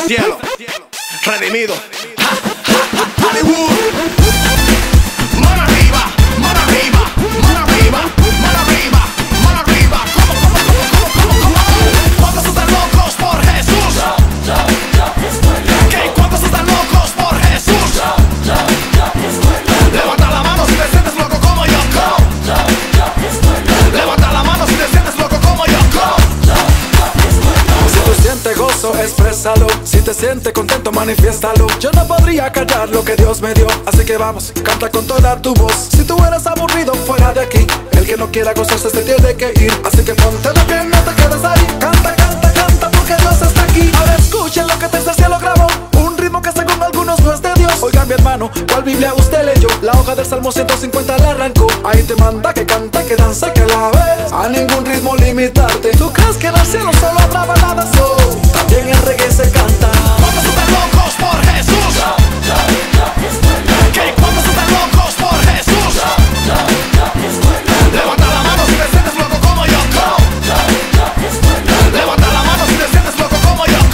cielo, redimido. Hollywood. Mano arriba, mano arriba, mano arriba, mano arriba, mano arriba. ¿Cómo? ¿Cuántos están locos por Jesús? ¿Qué? ¿Cuántos están locos por Jesús? Levanta la mano si te sientes loco como yo. Levanta la mano si te sientes loco como yo. Si tú sientes gozo, exprésalo. Si te sientes contento, manifiéstalo. Yo no podría callar lo que Dios me dio, así que vamos, canta con toda tu voz. Si tú eres aburrido, fuera de aquí. El que no quiera gozarse se tiene que ir. Así que ponte de pie, no te quedes ahí. Canta, canta, canta, porque Dios está aquí. Ahora escuchen lo que desde el cielo grabó. Un ritmo que según algunos no es de Dios. Oiga mi hermano, ¿cuál Biblia usted leyó? La hoja del Salmo 150 la arrancó. Ahí te manda que cante, que danza, que la ves. A ningún ritmo limitarte. ¿Tú crees que en el cielo solo habrá baladas? También el reggae se canta. ¿Cuántos están locos por Jesús? ¿Qué? ¿Cuántos están locos por Jesús? Levanta la mano si te sientes loco como yo. Levanta la mano si te sientes loco como yo.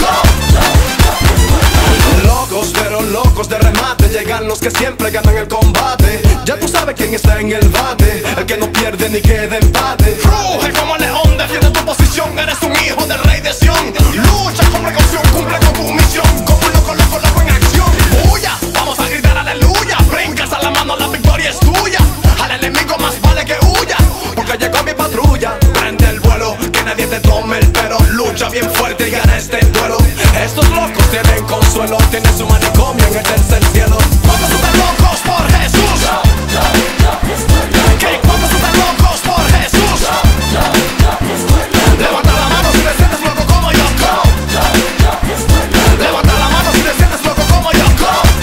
Locos, pero locos de remate. Llegan los que siempre ganan el combate. Ya tú sabes quién está en el bate. El que no pierde ni queda empate. Ruge como león, defiende tu posición. Eres un hijo del rey de Sión. Lucha con precaución, cumple con tu misión. Como un loco, loco, loco en acción. Huya, vamos a gritar aleluya. Brincas a la mano, la victoria es tuya. Al enemigo más vale que huya, porque llegó mi patrulla. Prende el vuelo, que nadie te tome el pelo. Lucha bien fuerte y gana este duelo. Estos locos tienen consuelo, tienen su manicomio en el tercer cielo. ¿Cuántos están locos por Jesús? ¿Qué? ¿Cuántos están locos por Jesús? Levanta la mano si te sientes loco como yo. Levanta la mano si te sientes loco como yo.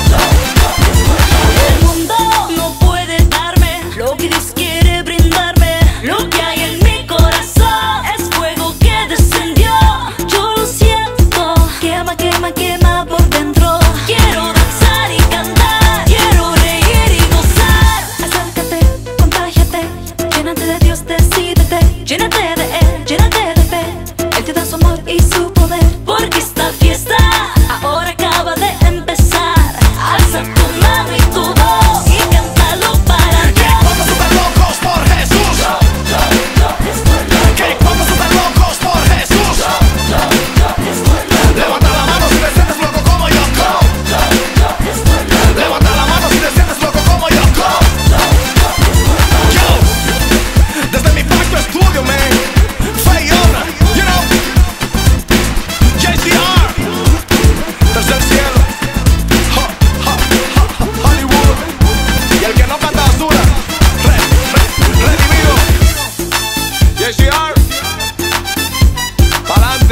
El mundo no puede darme lo que Dios quiere brindarme. Lo que hay en mi corazón es fuego que descendió. Yo lo siento, quema, quema, quema por dentro. Quiero danzar y cantar, quiero reír y gozar. Acércate, contágiate, llénate de Dios, decídete. Llénate de Él, llénate de fe. Él te da su amor y su poder. Porque esta fiesta ahora acaba de empezar. Alza tu mano y tu voz y cántalo para Dios. ¿Cuántos están locos por Jesús? ¿Qué? ¿Cuántos están locos por Jesús? Levanta la mano si te sientes loco como yo. Levanta la mano si te sientes loco como yo. Yo, desde mi pacto estudio, man. Feyona, you know. JCR, desde el cielo. Hollywood. Y el que no canta basura, redimido. JCR, pa'lante.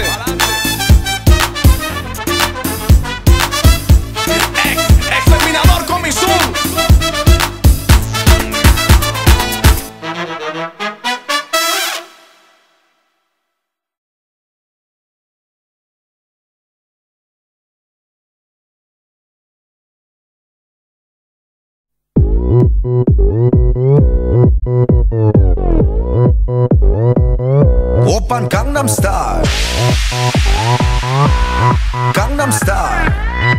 Exterminador con mi zoom. 오빤 강남스타일 강남스타일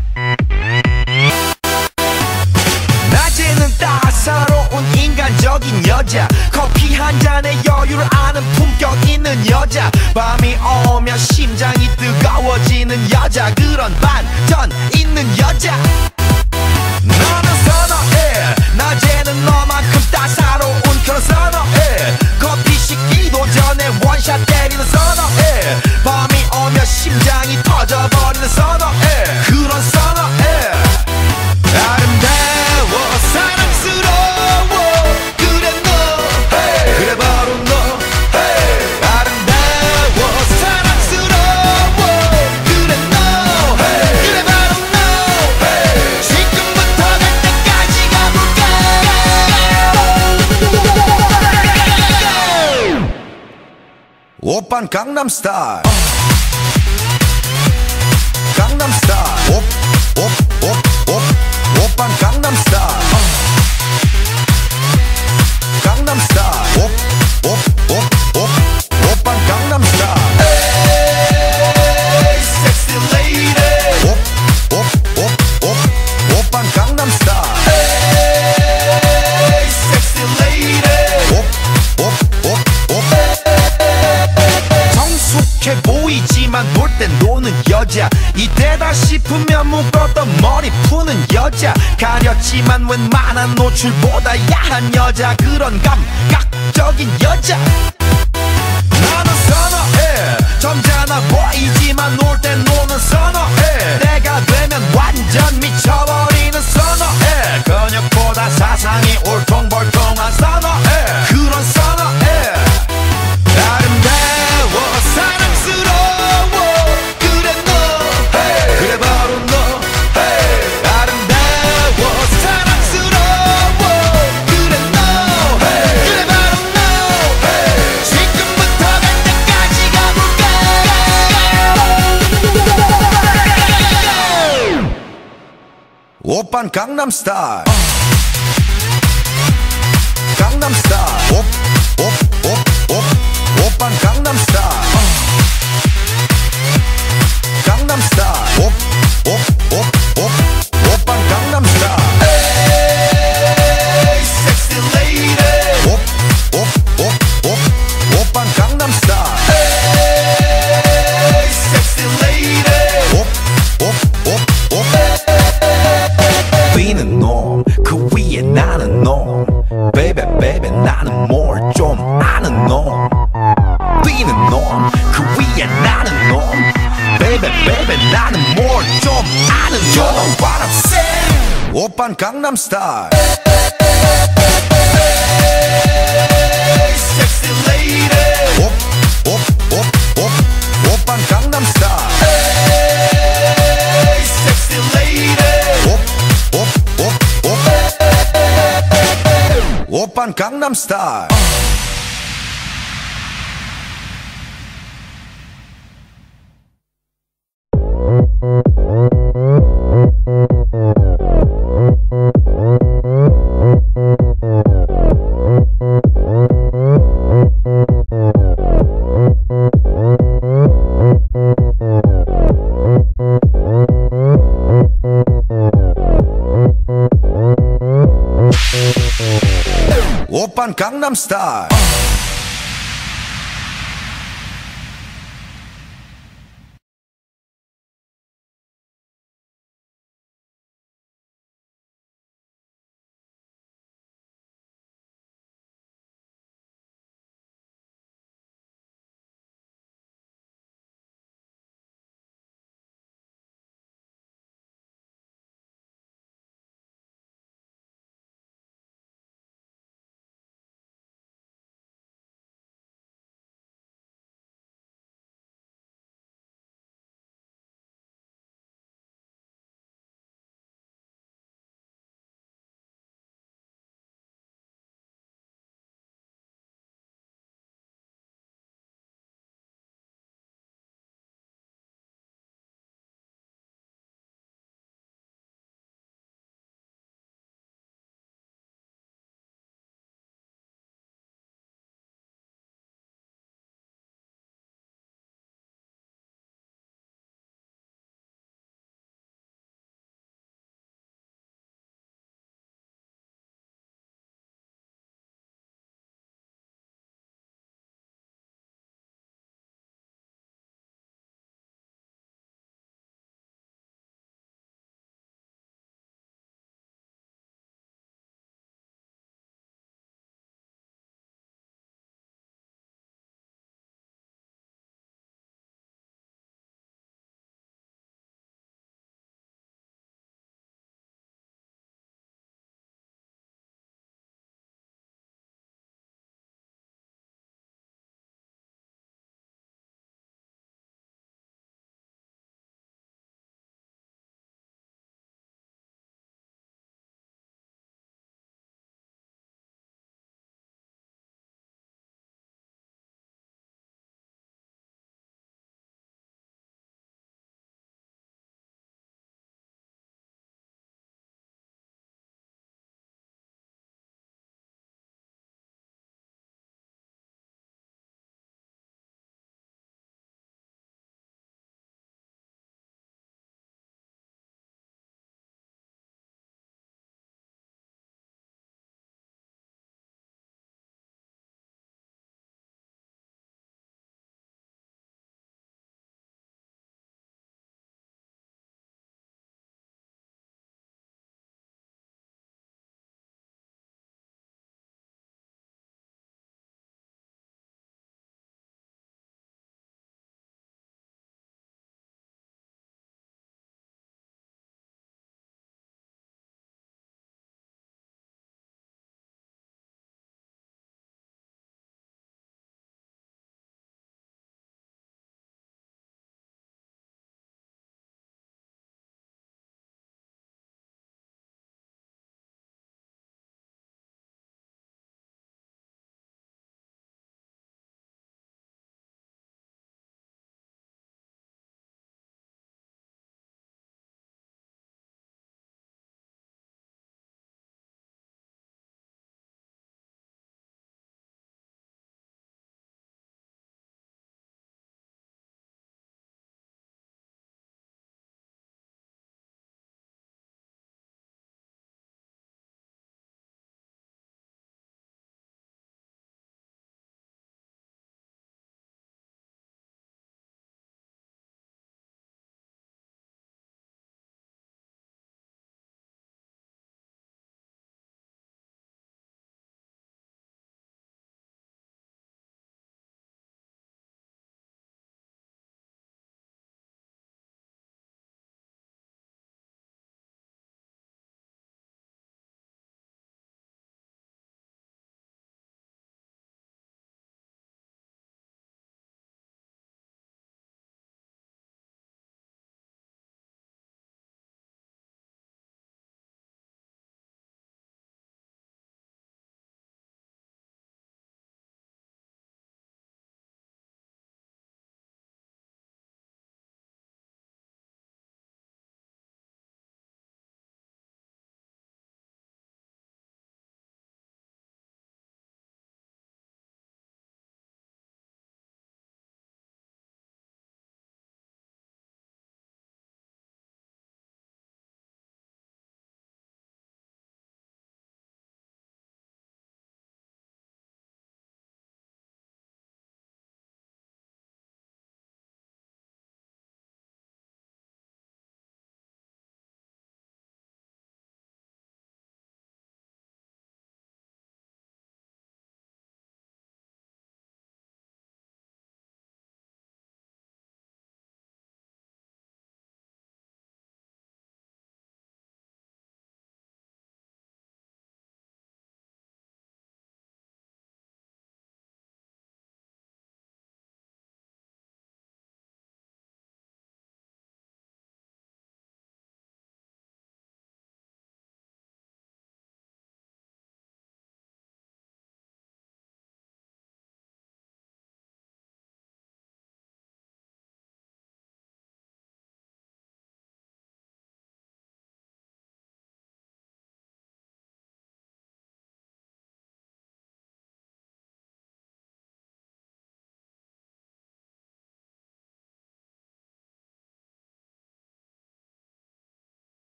낮에는 따사로운 인간적인 여자 커피 한 잔에 여유를 아는 품격 있는 여자 밤이 오면 심장이 뜨거워지는 여자 그런 반전 있는 여자 너는 선어해 낮에는 너만큼 따사로운 그런 선어해 커피 식기도 전에 원샷 때리는 선어해 밤이 오면 심장이 터져버리는 선어해 그런 선어해 아름다워 사랑스러워 그래 너 그래 바로 너 아름다워 사랑스러워 그래 너 그래 바로 너 지금부터 갈 때까지 가볼까 오빤 강남스타일 강남스타일 오빤 강남스타일 강남스타일 오빤 강남스타일 에이 섹시 레이디 생겼지만 웬만한 노출보다 야한 여자, 그런 감각적인 여자 나는 선호해. 점잖아 보이지만 놀 땐 노는 선호해. 내가 되면 완전 미쳐버리는 선호해. 근육보다 사상이 울퉁불퉁한 선호해. 그런 선호해. 아름다워 사랑스러워 그래 너 hey. 그래 바로 너 hey. 아름다워 사랑스러워 그래 너 hey. 그래 바로 너 hey. 지금부터 갈 때까지 가볼까. 오빤 강남스타일 강남스타일 오빤 강남스타일 강남스타일 오빤 강남스타일 에이 섹시 레이디 오빤 강남스타일 에이 섹시 레이디 뛰는 놈 그 위에 나는 놈 Baby baby 나는 뭘 좀 아는 놈 뛰는 놈 그 위에 나는 놈 Baby baby 나는 뭘 좀 아는 놈 You know what I'm saying. 오빤 강남스타일 Sexy lady 오빤 강남스타일 Sexy lady 오빤 강남스타일 오빤 강남스타일